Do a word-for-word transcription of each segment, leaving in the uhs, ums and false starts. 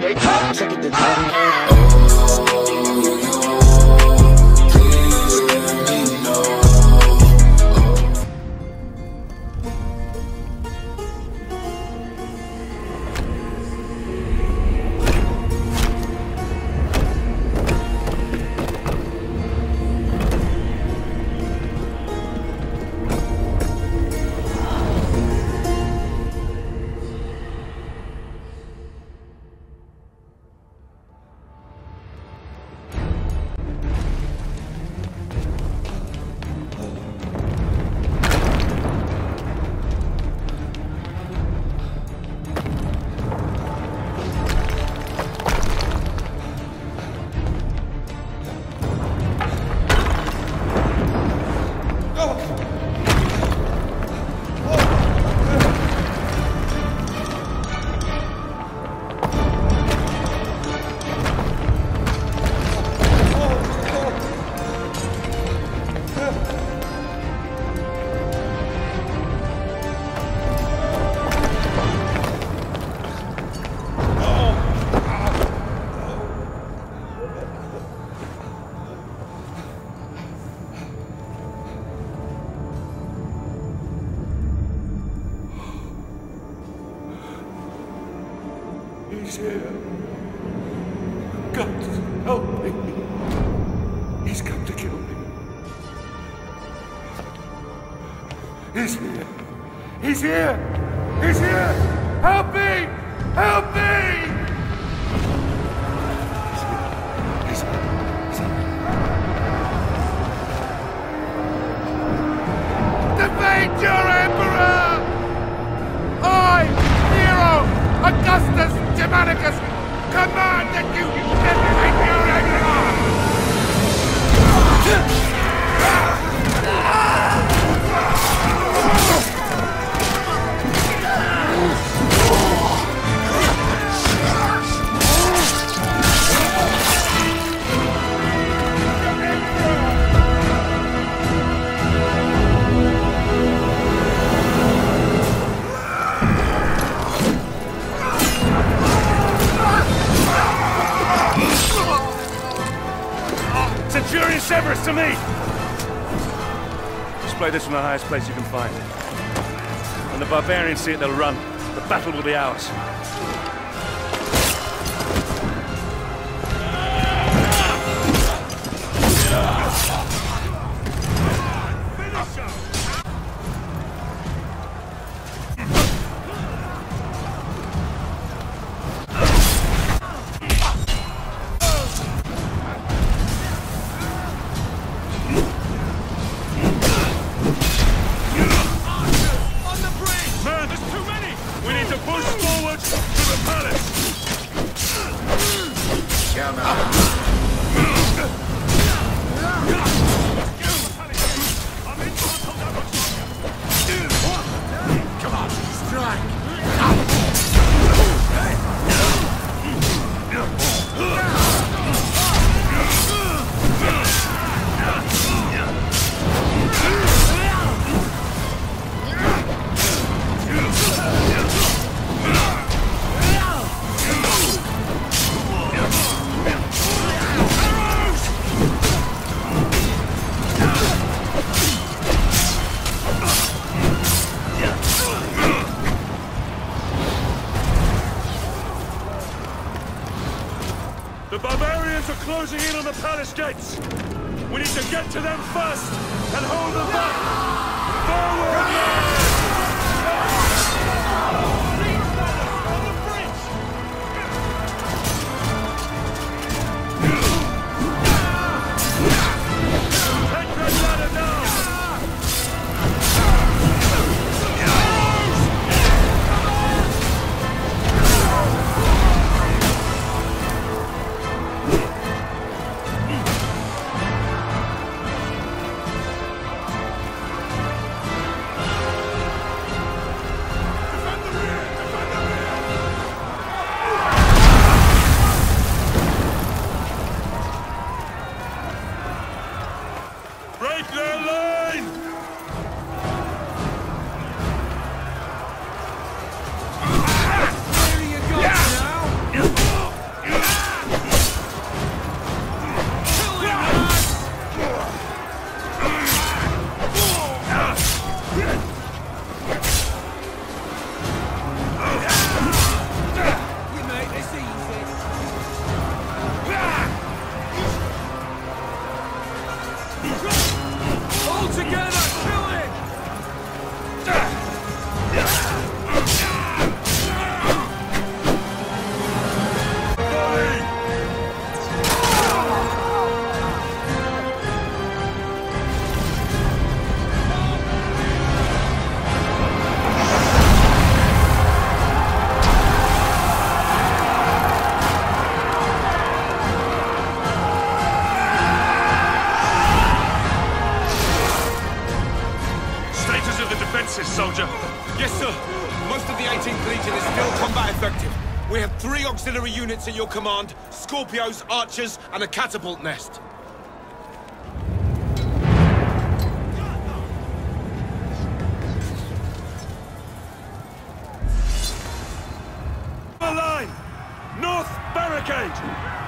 they talk, check it the time. He's here. God, help me. He's come to kill me. He's here. He's here. He's here. Help me. Help me. He's here. He's here. He's here. Defeat your emperor! I, Nero, Augustus Germanicus, command that you defeat your emperor! Centurion Severus, to me! Display this from the highest place you can find. When the barbarians see it, they'll run. The battle will be ours. The barbarians are closing in on the palace gates. We need to get to them first and hold them back. Forward, men! Take that ladder down! artillery units at your command, Scorpios, archers, and a catapult nest. The line! North barricade!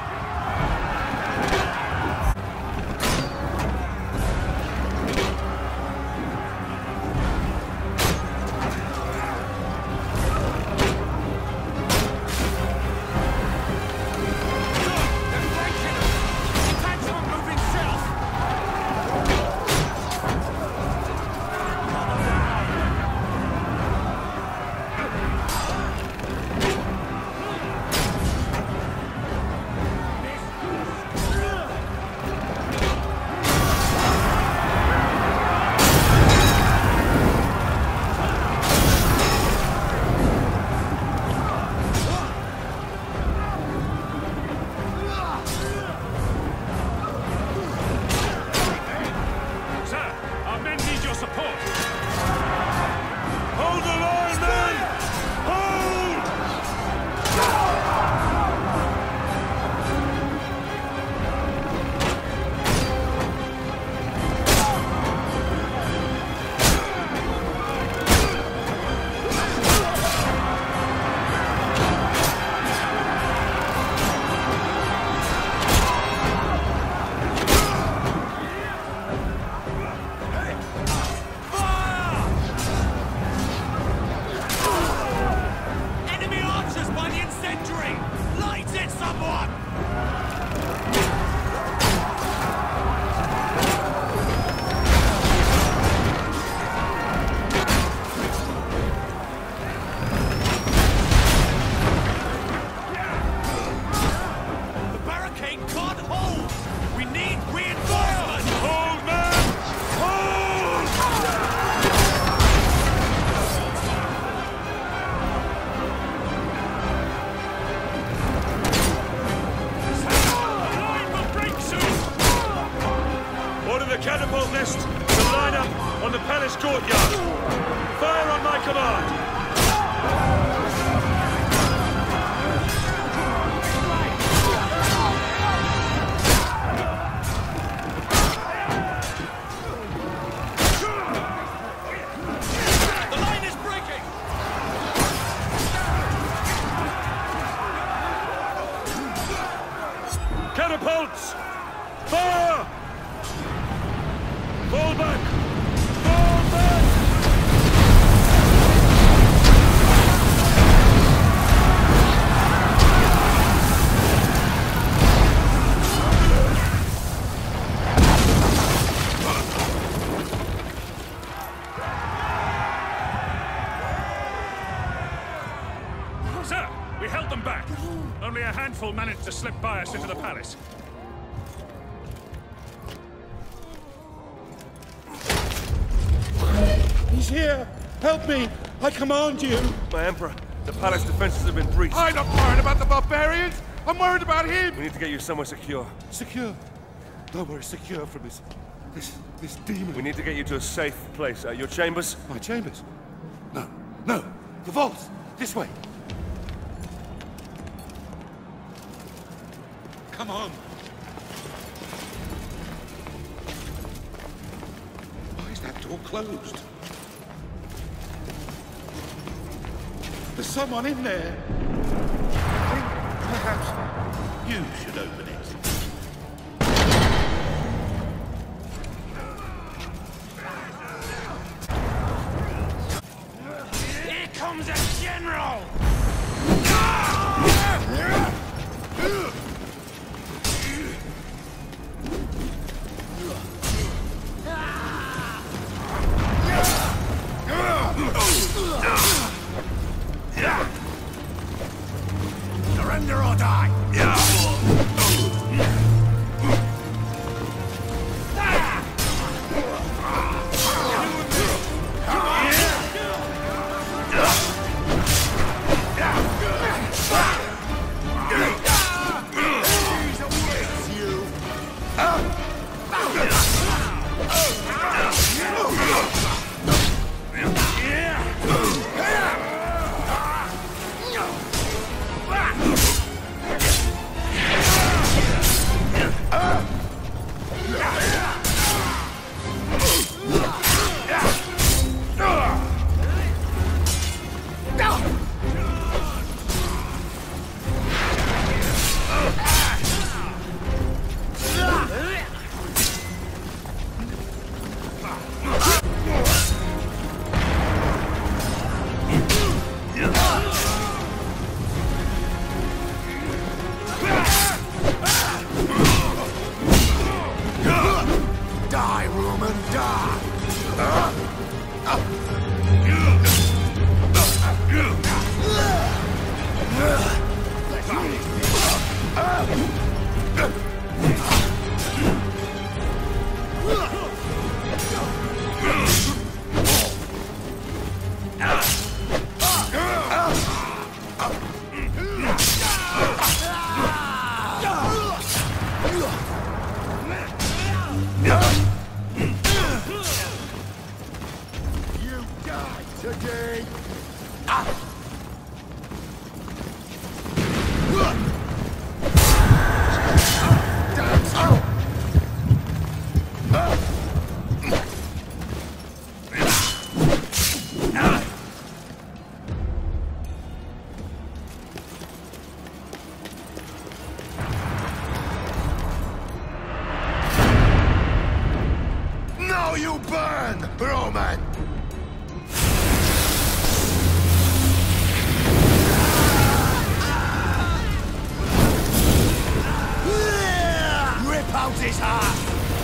Catapult nest to line up on the palace courtyard. Fire on my command. The line is breaking. Catapults! Fire! Fall back! Fall back! Sir, we held them back. Only a handful managed to slip by us into the palace. He's here! Help me! I command you! My Emperor, the palace defenses have been breached. I'm not worried about the barbarians! I'm worried about him! We need to get you somewhere secure. Secure? Nowhere is secure from this... this... this demon. We need to get you to a safe place. Uh, your chambers? My chambers? No, no! The vaults! This way! Come on! Why is that door closed? There's someone in there. I think perhaps you should open it. Here comes a general! Surrender or die! Burn, Roman! Rip out his heart!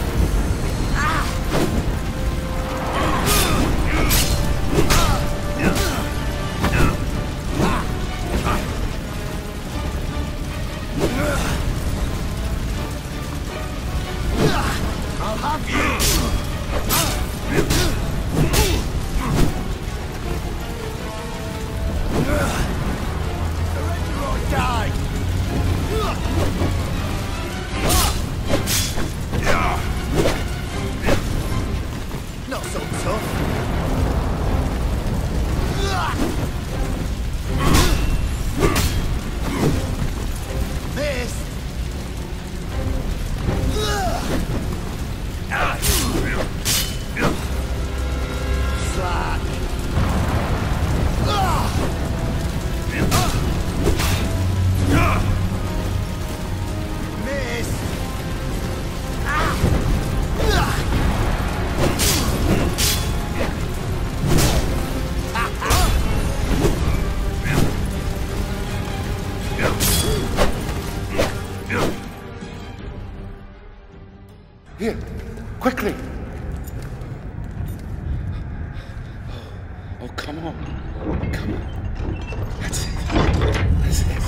I'll have you! Surrender or die! Not so tough. Miss! Slack! Miss! Here, quickly! Oh, come on. Come on. That's it. That's it.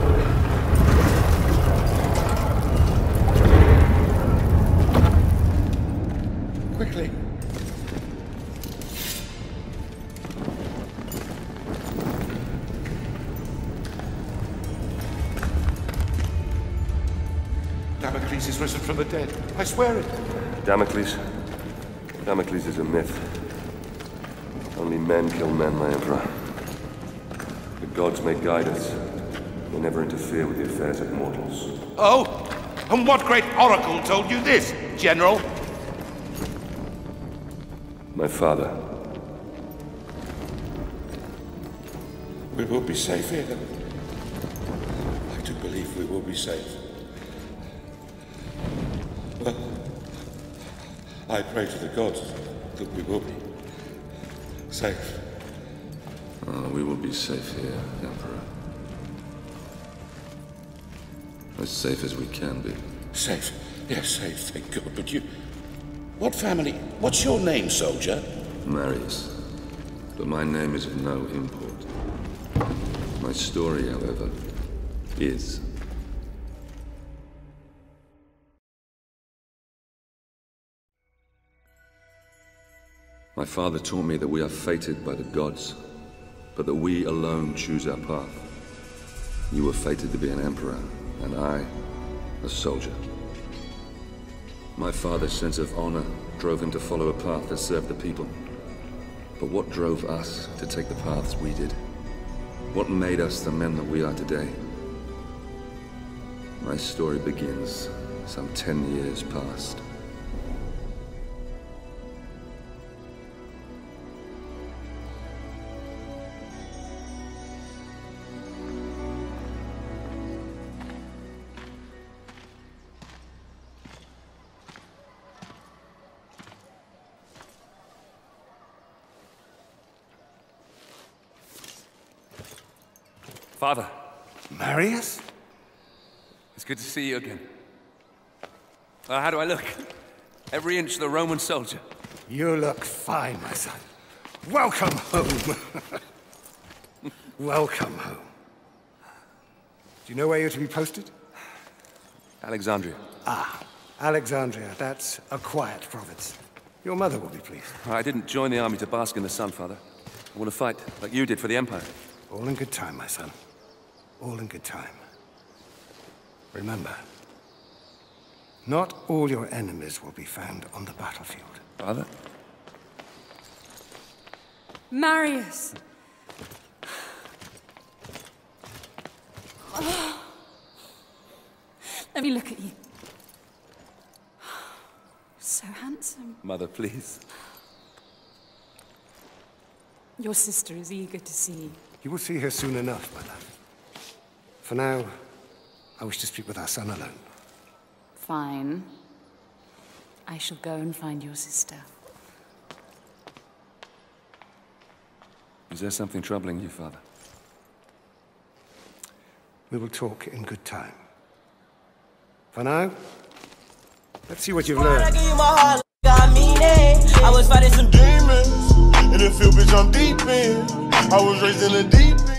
Quickly. Damocles is risen from the dead. I swear it. Damocles? Damocles is a myth. Only men kill men, my Emperor. The gods may guide us. They never interfere with the affairs of mortals. Oh? And what great oracle told you this, General? My father. We will be safe here. I do believe we will be safe. Well, I pray to the gods that we will be safe. Oh, we will be safe here, Emperor. As safe as we can be. Safe? Yes, safe, thank God. But you... What family? What's your name, soldier? Marius. But my name is of no import. My story, however, is. My father taught me that we are fated by the gods, but that we alone choose our path. You were fated to be an emperor, and I, a soldier. My father's sense of honor drove him to follow a path that served the people. But what drove us to take the paths we did? What made us the men that we are today? My story begins some ten years past. Father, Marius? it's good to see you again. Uh, how do I look? Every inch the Roman soldier. You look fine, my son. Welcome home. Welcome home. Do you know where you're to be posted? Alexandria. Ah, Alexandria. That's a quiet province. Your mother will be pleased. I didn't join the army to bask in the sun, Father. I want to fight, like you did for the Empire. All in good time, my son. All in good time. Remember, not all your enemies will be found on the battlefield. Father? Marius! Oh. Let me look at you. So handsome. Mother, please. Your sister is eager to see you. You will see her soon enough, my love. For now, I wish to speak with our son alone. Fine. I shall go and find your sister. Is there something troubling you, Father? We will talk in good time. For now, let's see what you've learned. I gave you my heart, I mean it. I was fighting some demons. In the field, bitch, I'm deep in. I was raised in the deep end.